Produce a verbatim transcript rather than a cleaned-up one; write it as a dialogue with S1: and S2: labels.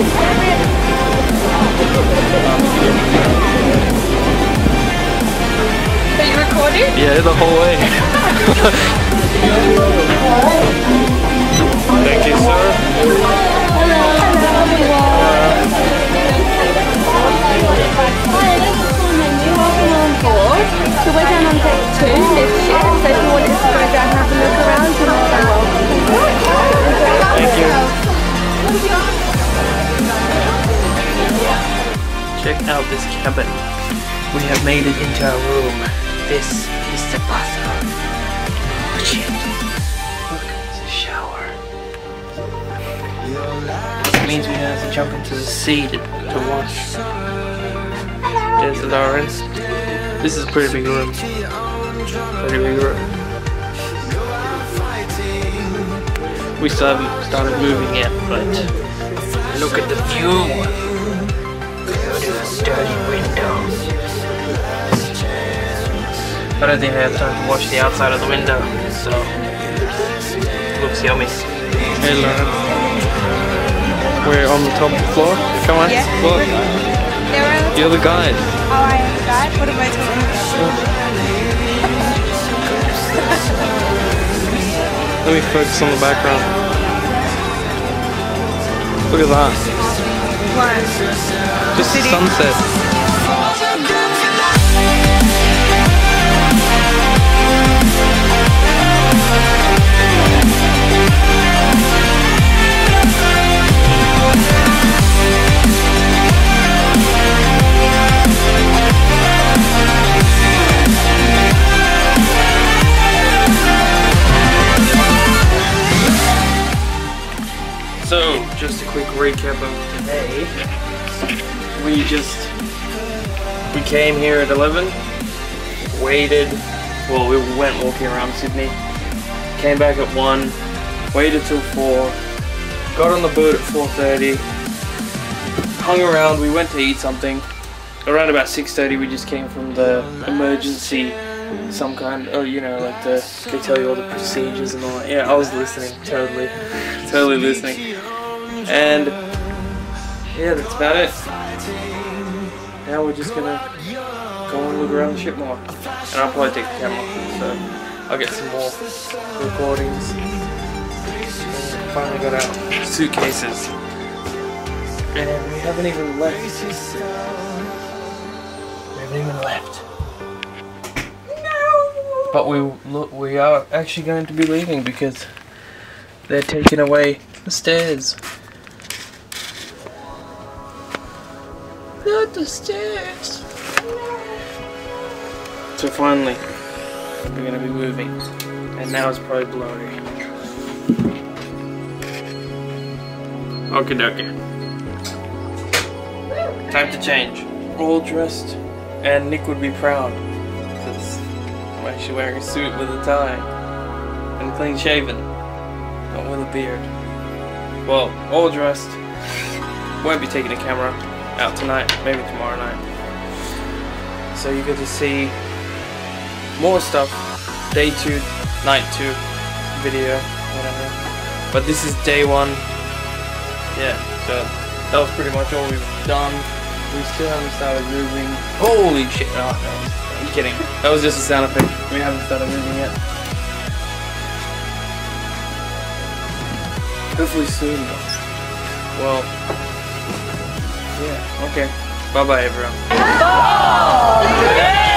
S1: Are you recording?
S2: Yeah, the whole way. Thank you, sir.
S1: So we're down on deck two, lift shift, so if you wanted to go down and have a look around, you're more than welcome.
S2: Thank you. Check out this cabin. We have made it into our room. This is the bathroom. Oh shit. Look, it's a shower. This means we have to jump into the sea to, to wash. There's Lawrence. This is a pretty big room. Pretty big room. We still haven't started moving yet, but look at the view. Look at the sturdy windows. I don't think I have time to wash the outside of the window, so looks yummy. Hey Lauren. We're on the top floor. Come on, yeah. Look. You're the guide.
S1: Oh, I am the guide? What am I talking about?
S2: Let me focus on the background. Look at that.
S1: What?
S2: Just the sunset. So, just a quick recap of today. We just, we came here at eleven, waited, well we went walking around Sydney, came back at one, waited till four, got on the boat at four thirty, hung around, we went to eat something. Around about six thirty we just came from the emergency, some kind, oh you know, like the, they tell you all the procedures and all that. Yeah, I was listening, totally, totally listening. And yeah, that's about it. Now we're just gonna go and look around the ship more. And I'll probably take the camera, so I'll get some more recordings. And finally got our suitcases. And we haven't even left. We haven't even left. No! But we look we are actually going to be leaving because they're taking away the stairs. Not the stairs. So finally, we're gonna be moving, and now it's probably blurry. Okie dokie. Time to change. All dressed, and Nick would be proud because I'm actually wearing a suit with a tie and clean shaven, not with a beard. Well, all dressed. Won't be taking a camera out tonight, maybe tomorrow night. So you get to see more stuff, day two, night two, video, whatever. But this is day one. Yeah, so that was pretty much all we've done. We still haven't started moving. Holy shit! Oh no, I'm kidding. That was just a sound effect. We haven't started moving yet. Hopefully soon though. Well, yeah, okay. Bye bye everyone.